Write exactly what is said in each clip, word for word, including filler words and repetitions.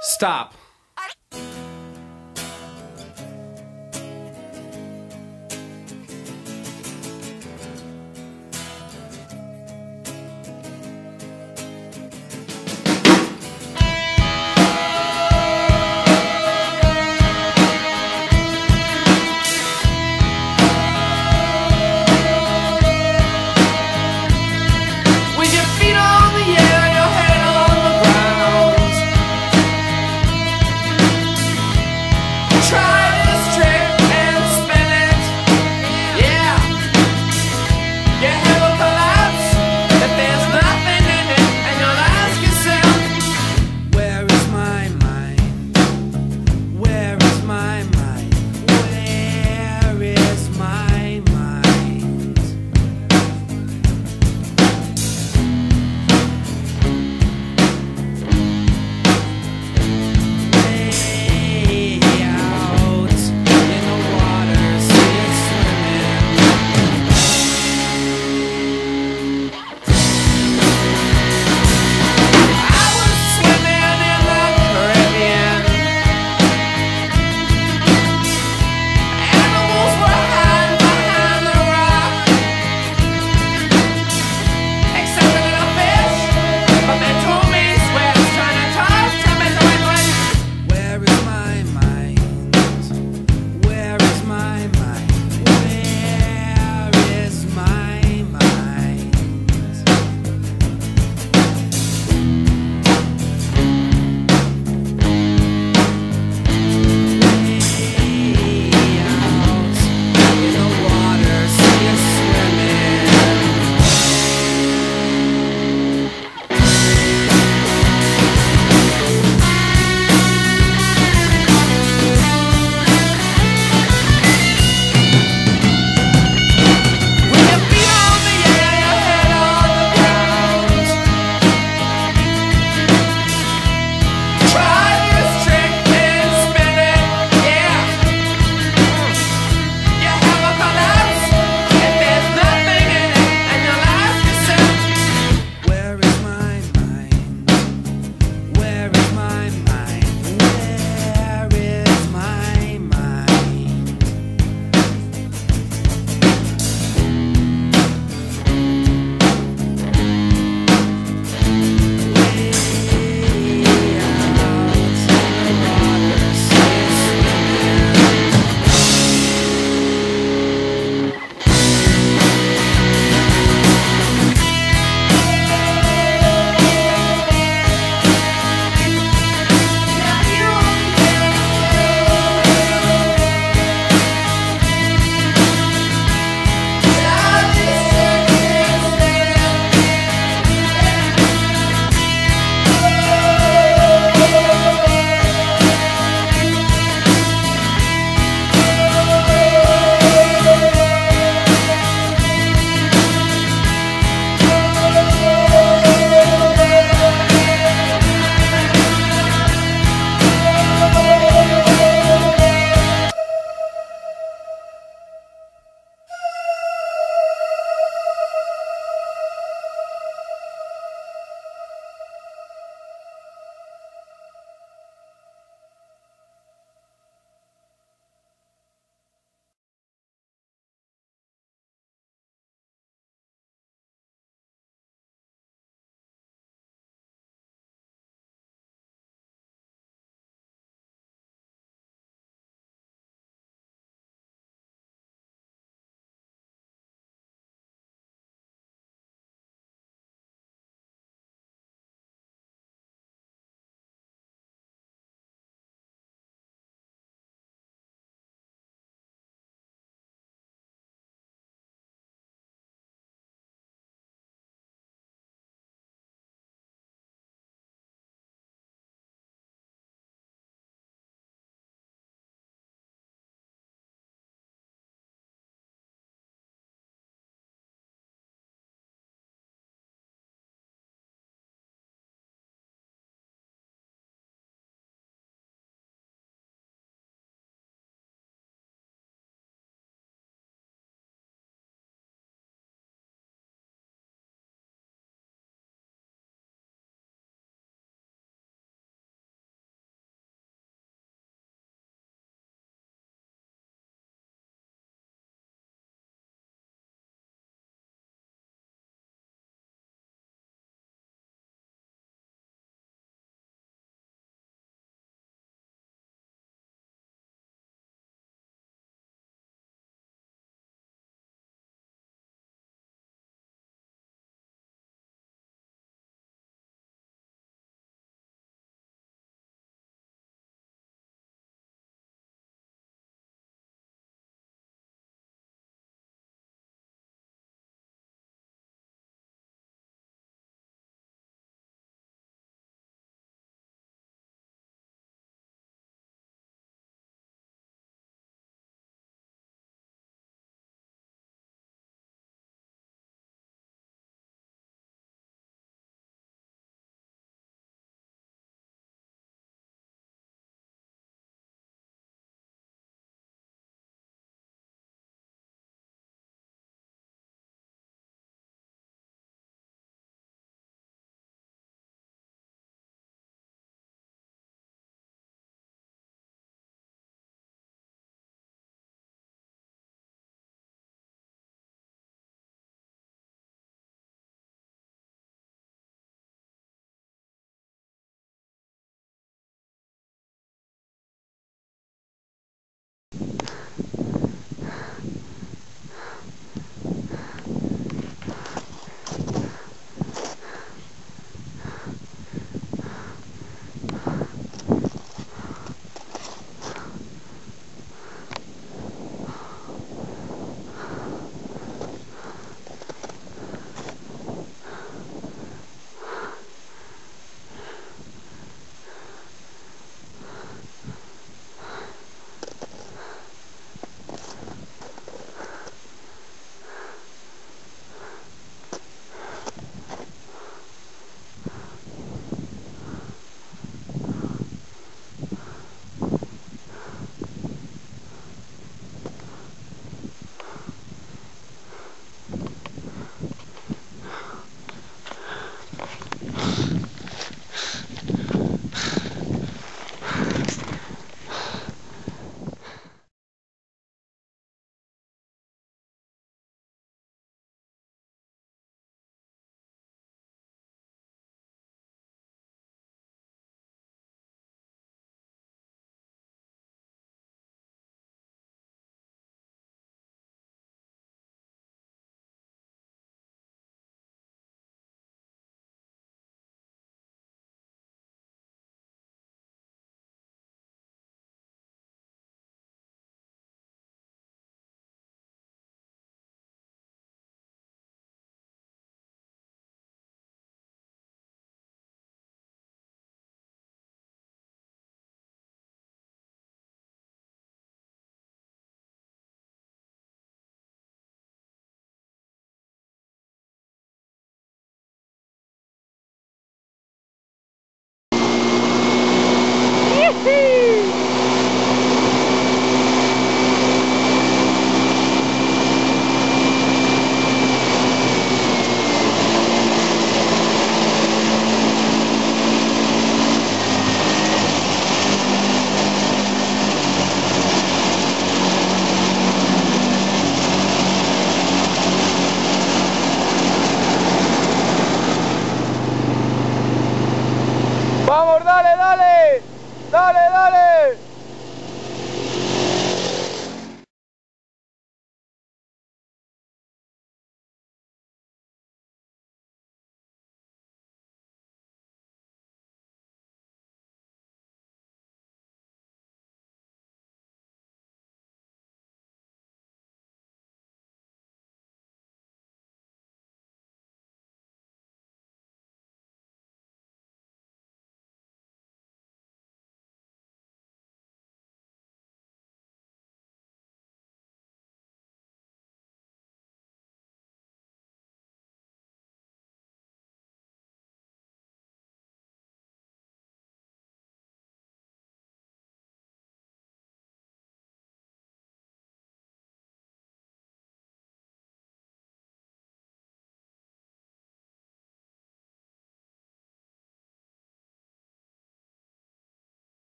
Stop. With your feet on the air, your head on the ground.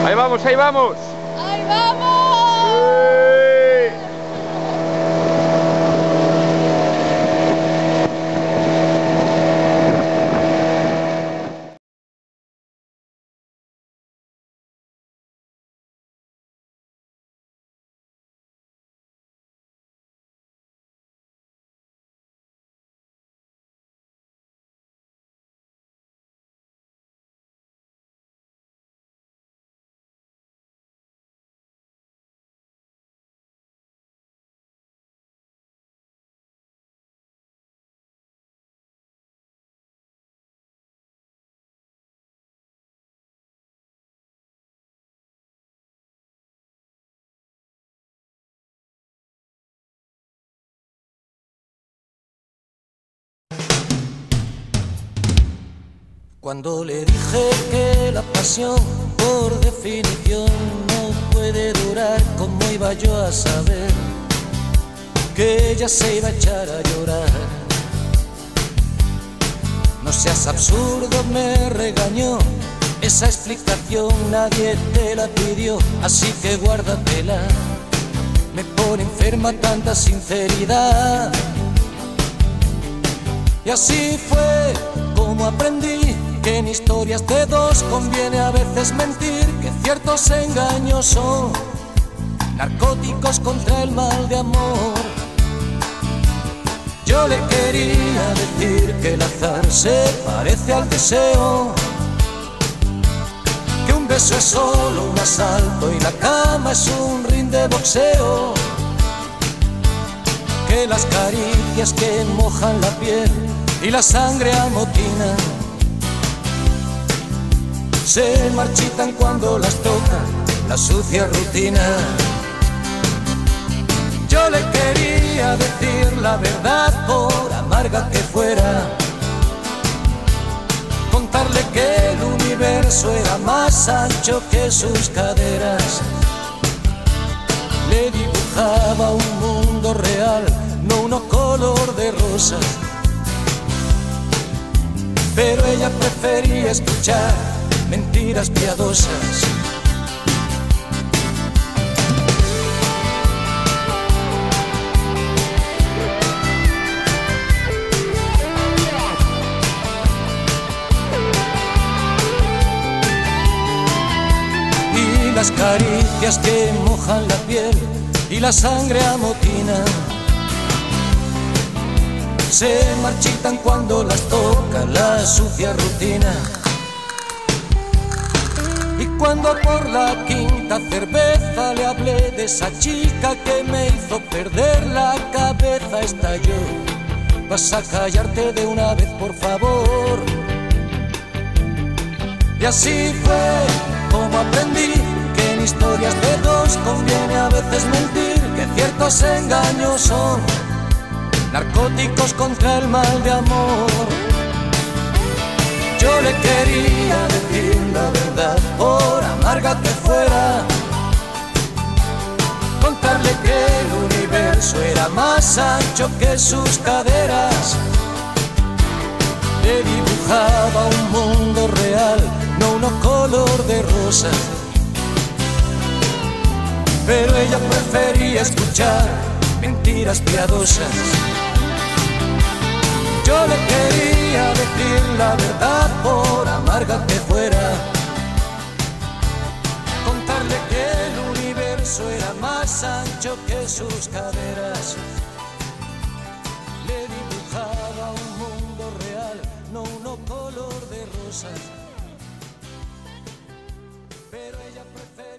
Ahí vamos, ahí vamos. ¡Ahí vamos! ¡Eh! Cuando le dije que la pasión, por definición, no puede durar, ¿cómo iba yo a saber que ella se iba a echar a llorar? No seas absurdo, me regañó, esa explicación nadie te la pidió, así que guárdatela. Me pone enferma tanta sinceridad. Y así fue como aprendí que en historias de dos conviene a veces mentir, que ciertos engaños son narcóticos contra el mal de amor. Yo le quería decir que el azar se parece al deseo, que un beso es solo un asalto y la cama es un ring de boxeo, que las caricias que mojan la piel y la sangre amotina se marchitan cuando las toca la sucia rutina. Yo le quería decir la verdad, por amarga que fuera, contarle que el universo era más ancho que sus caderas. Le dibujaba un mundo real, no uno color de rosa, pero ella prefería escuchar mentiras piadosas. Y las caricias que mojan la piel y la sangre amotina se marchitan cuando las toca la sucia rutina. Y cuando por la quinta cerveza le hablé de esa chica que me hizo perder la cabeza, estalló: vas a callarte de una vez, por favor. Y así fue como aprendí que en historias de dos conviene a veces mentir, que ciertos engaños son narcóticos contra el mal de amor. Yo le quería decir la verdad, por amarga que fuera, contarle que el universo era más ancho que sus caderas. Le dibujaba un mundo real, no uno color de rosa, pero ella prefería escuchar mentiras piadosas. Yo le quería decir la verdad, por amarga que fuera, contarle que el universo era más ancho que sus caderas. Le dibujaba un mundo real, no uno color de rosas, pero ella prefería